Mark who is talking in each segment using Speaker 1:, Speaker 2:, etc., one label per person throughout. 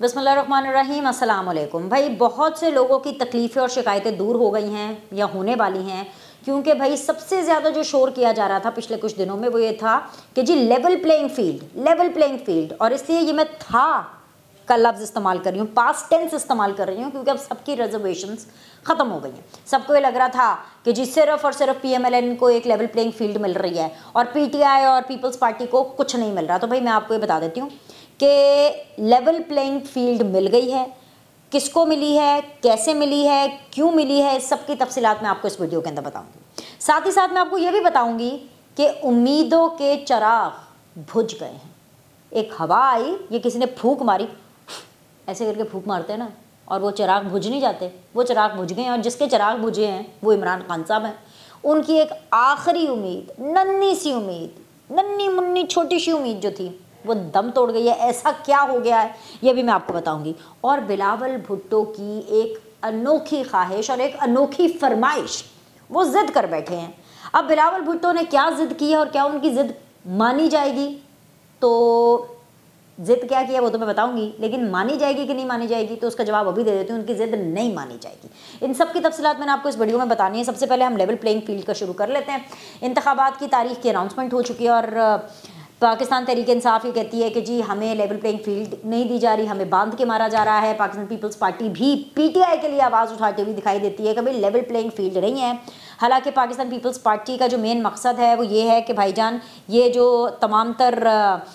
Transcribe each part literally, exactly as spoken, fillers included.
Speaker 1: बिस्मिल्लाहिर्रहमानिर्रहीम, अस्सलाम वालेकुम। भाई बहुत से लोगों की तकलीफ़ें और शिकायतें दूर हो गई हैं या होने वाली हैं, क्योंकि भाई सबसे ज़्यादा जो शोर किया जा रहा था पिछले कुछ दिनों में वो ये था कि जी level playing field, level playing field. और इसलिए ये मैं था का लफ्ज़ इस्तेमाल कर रही हूँ, पास्ट टेंस इस्तेमाल कर रही हूँ, क्योंकि अब सबकी रिजर्वेशंस ख़त्म हो गई हैं। सबको ये लग रहा था कि जी सिर्फ और सिर्फ पीएमएलएन को एक लेवल प्लेइंग फील्ड मिल रही है और पीटीआई और पीपल्स पार्टी को कुछ नहीं मिल रहा। तो भाई मैं आपको ये बता देती हूँ कि लेवल प्लेइंग फील्ड मिल गई है। किसको मिली है, कैसे मिली है, क्यों मिली है, इस सब की तफसीलात मैं आपको इस वीडियो के अंदर बताऊंगी। साथ ही साथ मैं आपको ये भी बताऊंगी कि उम्मीदों के चिराग बुझ गए हैं। एक हवा आई, ये किसी ने फूंक मारी, ऐसे करके फूंक मारते हैं ना, और वो चिराग बुझ नहीं जाते, वो चिराग बुझ गए हैं। और जिसके चिराग बुझे हैं वो इमरान खान साहब हैं। उनकी एक आखिरी उम्मीद, नन्ही सी उम्मीद, नन्ही मुन्नी छोटी सी उम्मीद जो थी, वो दम तोड़ गई है। ऐसा क्या हो गया है ये भी मैं आपको बताऊंगी। और बिलावल भुट्टो की एक अनोखी ख्वाहिश और एक अनोखी फरमाइश, वो जिद कर बैठे हैं। अब बिलावल भुट्टो ने क्या जिद की है और क्या उनकी जिद मानी जाएगी, तो जिद क्या किया वो तो मैं बताऊंगी, लेकिन मानी जाएगी कि नहीं मानी जाएगी तो उसका जवाब अभी दे देती हूँ। उनकी जिद नहीं मानी जाएगी। इन सब की तफसीलात मैंने आपको इस वीडियो में बतानी है। सबसे पहले हम लेवल प्लेइंग फील्ड का शुरू कर लेते हैं। इंतखाबात की तारीख की अनाउंसमेंट हो चुकी है और पाकिस्तान तहरीक इंसाफ ये कहती है कि जी हमें लेवल प्लेइंग फील्ड नहीं दी जा रही, हमें बांध के मारा जा रहा है। पाकिस्तान पीपल्स पार्टी भी पीटीआई के लिए आवाज़ उठाती हुई दिखाई देती है कि भाई लेवल प्लेइंग फील्ड नहीं है। हालांकि पाकिस्तान पीपल्स पार्टी का जो मेन मकसद है वो ये है कि भाईजान ये जो तमाम तर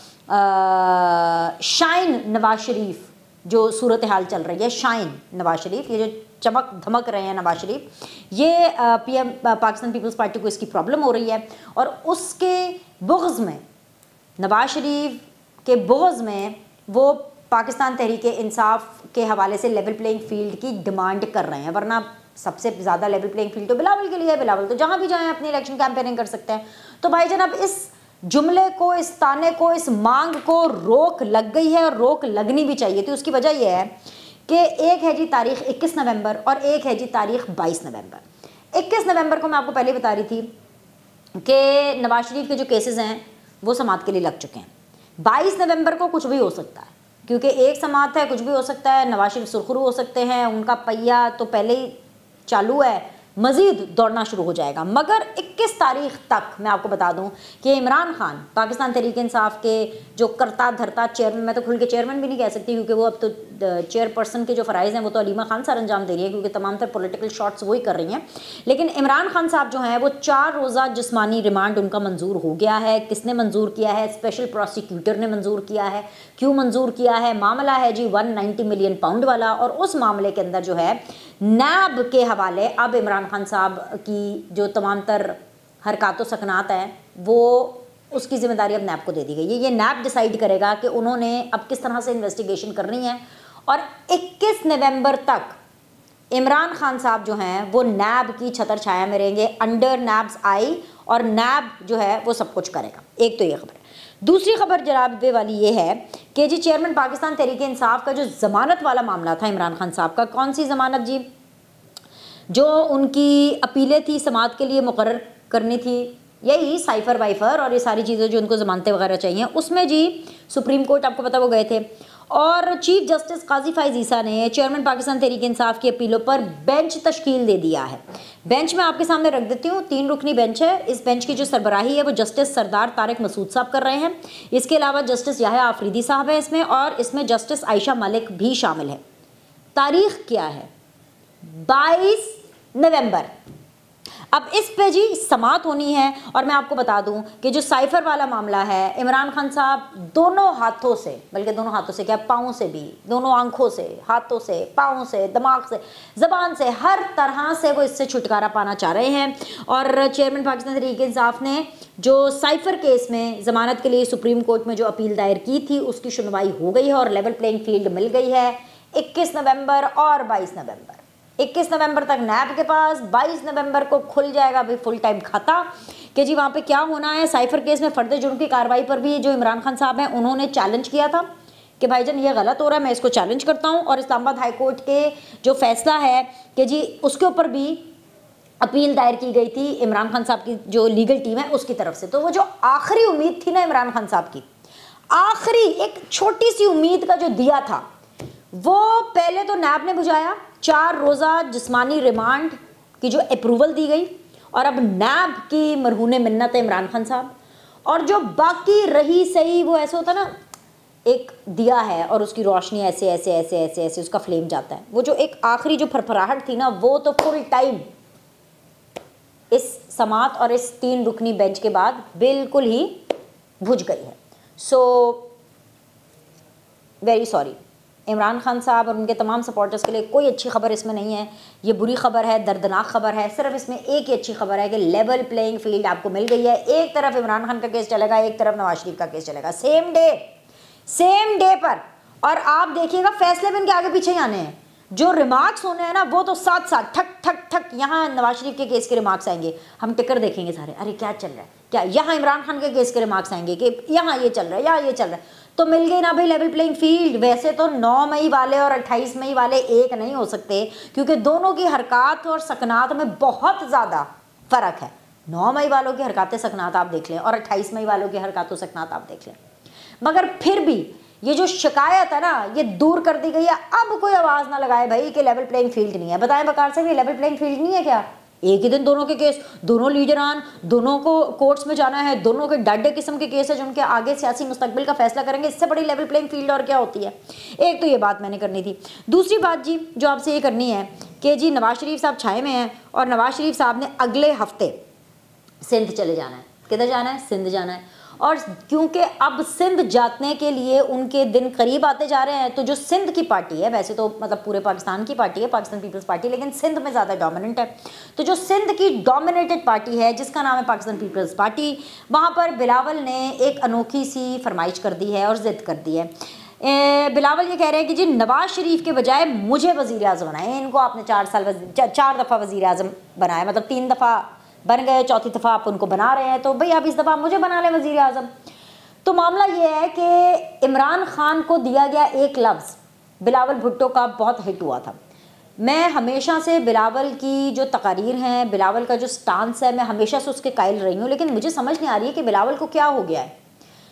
Speaker 1: शाइन नवाज शरीफ जो सूरत हाल चल रही है, शाइन नवाज शरीफ, ये जो चमक धमक रहे हैं नवाज शरीफ, ये पीएम पाकिस्तान पीपल्स पार्टी को इसकी प्रॉब्लम हो रही है। और उसके बुग़्ज़ में, नवाज शरीफ के बुग़्ज़ में, वो पाकिस्तान तहरीक इंसाफ के हवाले से लेवल प्लेइंग फील्ड की डिमांड कर रहे हैं। वरना सबसे ज़्यादा लेवल प्लेइंग फील्ड तो बिलावल के लिए है। बिलावल तो जहाँ भी जाएँ अपनी इलेक्शन कैंपेनिंग कर सकते हैं। तो भाईजान अब इस जुमले को, इस ताने को, इस मांग को रोक लग गई है और रोक लगनी भी चाहिए थी। उसकी वजह यह है कि एक है जी तारीख इक्कीस नवंबर और एक है जी तारीख बाईस नवंबर। इक्कीस नवंबर को मैं आपको पहले बता रही थी कि नवाज शरीफ के जो केसेस हैं वो समात के लिए लग चुके हैं। बाईस नवंबर को कुछ भी हो सकता है, क्योंकि एक समात है, कुछ भी हो सकता है। नवाज शरीफ सुरखरू हो सकते हैं, उनका पहिया तो पहले ही चालू है, मज़ीद दौड़ना शुरू हो जाएगा। मगर इक्कीस तारीख तक मैं आपको बता दूं कि इमरान खान, पाकिस्तान तहरीक इंसाफ के जो करता धरता चेयरमैन, मैं तो खुल के चेयरमैन भी नहीं कह सकती क्योंकि वो अब तो चेयरपर्सन के जो फ़राइज़ हैं वो तो अलीमा खान सर अंजाम दे रही है, क्योंकि तमाम तर पॉलिटिकल शॉट्स वही कर रही हैं। लेकिन इमरान खान साहब जो हैं वो चार रोज़ा जिस्मानी रिमांड उनका मंजूर हो गया है। किसने मंजूर किया है? स्पेशल प्रोसिक्यूटर ने मंजूर किया है। क्यों मंजूर किया है? मामला है जी वन नाइन्टी मिलियन पाउंड वाला। और उस मामले के अंदर जो है नैब के हवाले अब इमरान खान साहब की जो तमाम तर हरकत सकनात हैं वो उसकी ज़िम्मेदारी अब नैब को दे दी गई है। ये नैब डिसाइड करेगा कि उन्होंने अब किस तरह से इन्वेस्टिगेशन करनी है। और इक्कीस नवंबर तक इमरान खान साहब जो हैं वो नैब की छतर छाया में रहेंगे, अंडर नैब्स आई, और नैब जो है वो सब कुछ करेगा। एक तो ये खबर। दूसरी खबर जनाब वाली ये है कि जी चेयरमैन पाकिस्तान तहरीक इंसाफ का जो ज़मानत वाला मामला था इमरान खान साहब का, कौन सी ज़मानत जी? जो उनकी अपीलें थी समात के लिए मुकर्रर करनी थी, यही साइफर वाइफर और ये सारी चीज़ें जो उनको ज़मानतें वगैरह चाहिए, उसमें जी सुप्रीम कोर्ट आपको पता वो गए थे। और चीफ जस्टिस काजी फाइज ईसा ने चेयरमैन पाकिस्तान तहरीक इंसाफ की अपीलों पर बेंच तश्कील दे दिया है। बेंच में आपके सामने रख देती हूँ, तीन रुकनी बेंच है। इस बेंच की जो सरबराही है वो जस्टिस सरदार तारिक मसूद साहब कर रहे हैं। इसके अलावा जस्टिस याहिया आफरीदी साहब हैं इसमें, और इसमें जस्टिस आयशा मलिक भी शामिल है। तारीख क्या है? बाईस नवंबर। अब इस पे जी समात होनी है। और मैं आपको बता दूं कि जो साइफर वाला मामला है, इमरान खान साहब दोनों हाथों से, बल्कि दोनों हाथों से क्या, पाँव से भी, दोनों आंखों से, हाथों से, पाँव से, दिमाग से, ज़बान से, हर तरह से वो इससे छुटकारा पाना चाह रहे हैं। और चेयरमैन पाकिस्तान तहरीक इंसाफ ने जो साइफर केस में ज़मानत के लिए सुप्रीम कोर्ट में जो अपील दायर की थी उसकी सुनवाई हो गई है और लेवल प्लेइंग फील्ड मिल गई है इक्कीस नवंबर और बाईस नवंबर। इक्कीस नवंबर तक नैब के पास, बाईस नवंबर को खुल जाएगा भाई फुल टाइम खाता कि जी वहाँ पे क्या होना है। साइफर केस में फर्द जुर्म की कार्रवाई पर भी जो इमरान खान साहब हैं उन्होंने चैलेंज किया था कि भाईजान ये गलत हो रहा है, मैं इसको चैलेंज करता हूँ। और इस्लामाबाद हाई कोर्ट के जो फैसला है कि जी उसके ऊपर भी अपील दायर की गई थी इमरान खान साहब की जो लीगल टीम है उसकी तरफ से। तो वो जो आखिरी उम्मीद थी ना इमरान खान साहब की, आखिरी एक छोटी सी उम्मीद का जो दिया था, वो पहले तो नैब ने बुझाया, चार रोज़ा जिस्मानी रिमांड की जो अप्रूवल दी गई, और अब नैब की मरहूने मिन्नत है इमरान खान साहब। और जो बाकी रही सही, वो ऐसे होता ना, एक दिया है और उसकी रोशनी ऐसे ऐसे ऐसे ऐसे ऐसे उसका फ्लेम जाता है, वो जो एक आखिरी जो फरफराहट थी ना, वो तो फुल टाइम इस समात और इस तीन रुकनी बेंच के बाद बिल्कुल ही बुझ गई है। So very sorry Imran Khan साहब और उनके तमाम सपोर्टर्स के लिए कोई अच्छी खबर इसमें नहीं है, ये बुरी खबर है, दर्दनाक खबर है। सिर्फ इसमें एक ही अच्छी खबर है कि लेवल प्लेइंग फील्ड आपको मिल गई है। एक तरफ इमरान खान का केस चलेगा, एक तरफ नवाज शरीफ का केस चलेगा, सेम डे सेम डे पर। और आप देखिएगा फैसले भी इनके आगे पीछे ही आने हैं। जो रिमार्क्स होने हैं ना, वो तो साथ साथ ठक ठक ठक यहाँ नवाज शरीफ के केस के रिमार्क्स आएंगे, हम टिकर देखेंगे सारे, अरे क्या चल रहा है, क्या यहाँ इमरान खान के केस के रिमार्क्स आएंगे कि यहाँ ये चल रहा है, यहाँ ये चल रहा है। तो मिल गई ना भाई लेवल प्लेइंग फील्ड। वैसे तो नौ मई वाले और अट्ठाईस मई वाले एक नहीं हो सकते, क्योंकि दोनों की हरकत और सकनात में बहुत ज़्यादा फ़र्क है। नौ मई वालों की हरकतें सकनात आप देख लें और अट्ठाईस मई वालों की हरकतों सकनात आप देख लें, मगर फिर भी ये जो शिकायत है ना, ये दूर कर दी गई है। अब कोई आवाज़ ना लगाए भाई कि लेवल प्लेइंग फील्ड नहीं है। बताएं बकार से, ये लेवल प्लेइंग फील्ड नहीं है क्या? एक ही दिन दोनों के केस, दोनों लीडरान, दोनों को कोर्ट्स में जाना है, दोनों के डाडे किस्म के केस है जो उनके आगे सियासी मुस्तकबिल का फैसला करेंगे। इससे बड़ी लेवल प्लेइंग फील्ड और क्या होती है? एक तो ये बात मैंने करनी थी। दूसरी बात जी जो आपसे ये करनी है कि जी नवाज शरीफ साहब छाए में हैं और नवाज शरीफ साहब ने अगले हफ्ते सिंध चले जाना है। किधर जाना है? सिंध जाना है। और क्योंकि अब सिंध जाने के लिए उनके दिन करीब आते जा रहे हैं, तो जो सिंध की पार्टी है, वैसे तो मतलब पूरे पाकिस्तान की पार्टी है पाकिस्तान पीपल्स पार्टी, लेकिन सिंध में ज़्यादा डोमिनेंट है, तो जो सिंध की डोमिनेटेड पार्टी है जिसका नाम है पाकिस्तान पीपल्स पार्टी, वहाँ पर बिलावल ने एक अनोखी सी फरमाइश कर दी है और ज़िद कर दी है। ए, बिलावल ये कह रहे हैं कि जी नवाज शरीफ के बजाय मुझे वज़ीर आज़म बनाए। इनको आपने चार साल चार दफ़ा वज़ीर आज़म बनाया, मतलब तीन दफ़ा बन गए, चौथी दफ़ा आप उनको बना रहे हैं, तो भाई आप इस दफ़ा मुझे बना लें वज़ीर आज़म। तो मामला ये है कि इमरान खान को दिया गया एक लफ्ज़ बिलावल भुट्टो का बहुत हिट हुआ था। मैं हमेशा से बिलावल की जो तकारीर हैं, बिलावल का जो स्टांस है, मैं हमेशा से उसके कायल रही हूँ, लेकिन मुझे समझ नहीं आ रही है कि बिलावल को क्या हो गया है।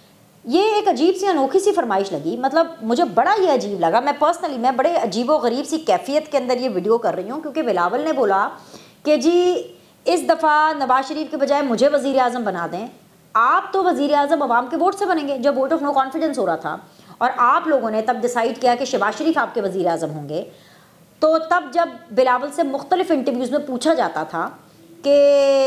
Speaker 1: ये एक अजीब सी अनोखी सी फरमाइश लगी, मतलब मुझे बड़ा ये अजीब लगा। मैं पर्सनली मैं बड़े अजीब व गरीब सी कैफियत के अंदर ये वीडियो कर रही हूँ, क्योंकि बिलावल ने बोला कि जी इस दफ़ा नवाज शरीफ के बजाय मुझे वज़ीर आज़म बना दें। आप तो वज़ीर आज़म अवाम के वोट से बनेंगे, जब वोट ऑफ नो कॉन्फिडेंस हो रहा था और आप लोगों ने तब डिसाइड किया कि शहबाज शरीफ आपके वज़ीर आज़म होंगे, तो तब जब बिलावल से मुख्तलिफ इंटरव्यूज़ में पूछा जाता था कि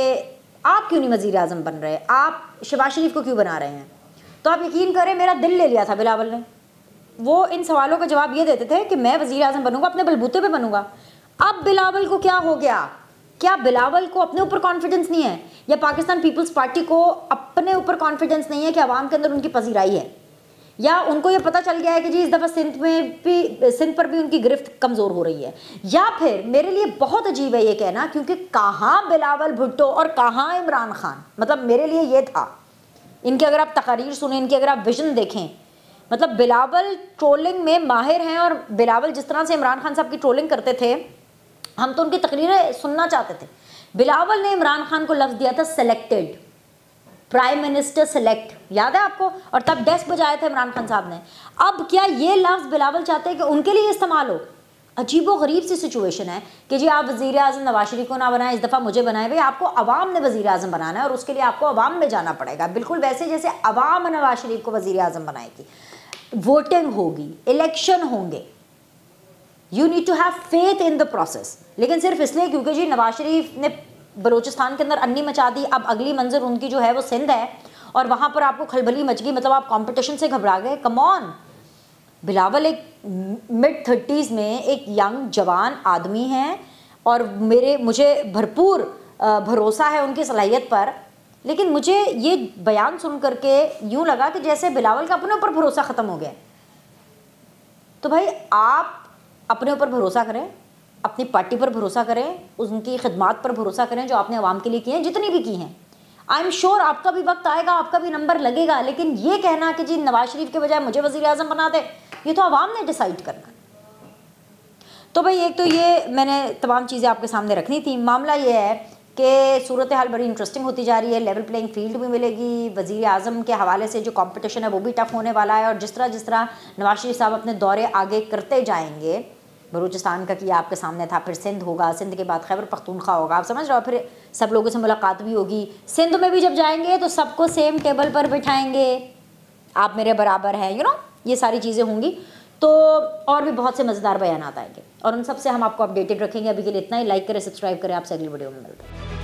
Speaker 1: आप क्यों नहीं वज़ीर आज़म बन रहे, आप शहबाज शरीफ को क्यों बना रहे हैं, तो आप यकीन करें मेरा दिल ले लिया था बिलावल ने। वो इन सवालों का जवाब ये देते थे कि मैं वज़ीर आज़म बनूंगा, अपने बलबूते पे बनूंगा। अब बिलावल को क्या हो गया? क्या बिलावल को अपने ऊपर कॉन्फिडेंस नहीं है, या पाकिस्तान पीपल्स पार्टी को अपने ऊपर कॉन्फिडेंस नहीं है कि आवाम के अंदर उनकी पजीराई है, या उनको ये पता चल गया है कि जी इस दफ़ा सिंध में भी सिंध पर भी उनकी गिरफ्त कमज़ोर हो रही है? या फिर मेरे लिए बहुत अजीब है ये कहना, क्योंकि कहाँ बिलावल भुट्टो और कहाँ इमरान खान, मतलब मेरे लिए ये था। इनकी अगर आप तकारीर सुने, इनकी अगर आप विजन देखें, मतलब बिलावल ट्रोलिंग में माहिर हैं, और बिलावल जिस तरह से इमरान खान साहब की ट्रोलिंग करते थे, हम तो उनकी तकरीरें सुनना चाहते थे। बिलावल ने इमरान खान को लफ्ज़ दिया था सेलेक्टेड, प्राइम मिनिस्टर सेलेक्ट, याद है आपको? और तब डेस्क बजाए थे इमरान खान साहब ने। अब क्या ये लफ्ज़ बिलावल चाहते हैं कि उनके लिए इस्तेमाल हो? अजीब व गरीब सी सिचुएशन है कि जी आप वज़ीर आज़म नवाज शरीफ को ना बनाएं, इस दफ़ा मुझे बनाए। भाई आपको अवाम ने वज़ीर आज़म बनाना है और उसके लिए आपको अवाम में जाना पड़ेगा, बिल्कुल वैसे जैसे अवाम नवाज शरीफ को वज़ीर आज़म बनाएगी। वोटिंग होगी, इलेक्शन होंगे, you need to have faith in the process. लेकिन सिर्फ इसलिए क्योंकि जी नवाज शरीफ ने बलूचिस्तान के अंदर अन्नी मचा दी, अब अगली मंजिल उनकी जो है वो सिंध है, और वहाँ पर आपको खलबली मच गई, मतलब आप कंपटीशन से घबरा गए। कम ऑन, बिलावल एक मिड थर्टीज़ में एक यंग जवान आदमी हैं, और मेरे मुझे भरपूर भरोसा है उनकी सलाहियत पर, लेकिन मुझे ये बयान सुन करके यूँ लगा कि जैसे बिलावल का अपने ऊपर भरोसा ख़त्म हो गया। तो भाई आप अपने ऊपर भरोसा करें, अपनी पार्टी पर भरोसा करें, उनकी खिदमात पर भरोसा करें जो आपने आवाम के लिए की हैं, जितनी भी की हैं। आई एम श्योर आपका भी वक्त आएगा, आपका भी नंबर लगेगा, लेकिन ये कहना कि जी नवाज शरीफ के बजाय मुझे वज़ीर आज़म बना दे, ये तो आवाम ने डिसाइड करना। तो भाई एक तो ये मैंने तमाम चीज़ें आपके सामने रखनी थी। मामला ये है कि सूरत हाल बड़ी इंटरेस्टिंग होती जा रही है, लेवल प्लेइंग फील्ड भी मिलेगी, वज़ीर आज़म के हवाले से जो कंपटीशन है वो भी टफ होने वाला है। और जिस तरह जिस तरह नवाज शरीफ साहब अपने दौरे आगे करते जाएंगे, बलूचिस्तान का किया आपके सामने था, फिर सिंध होगा, सिंध के बाद खैबर पख्तूनख्वा होगा, आप समझ रहे हो, फिर सब लोगों से मुलाकात भी होगी। सिंध में भी जब जाएंगे तो सबको सेम टेबल पर बिठाएंगे, आप मेरे बराबर हैं, यू नो, ये सारी चीज़ें होंगी। तो और भी बहुत से मज़ेदार बयान आएंगे और उन सब से हम आपको अपडेटेड रखेंगे। अभी के लिए इतना ही। लाइक करें, सब्सक्राइब करें, आपसे अगली वीडियो में मिलते हैं।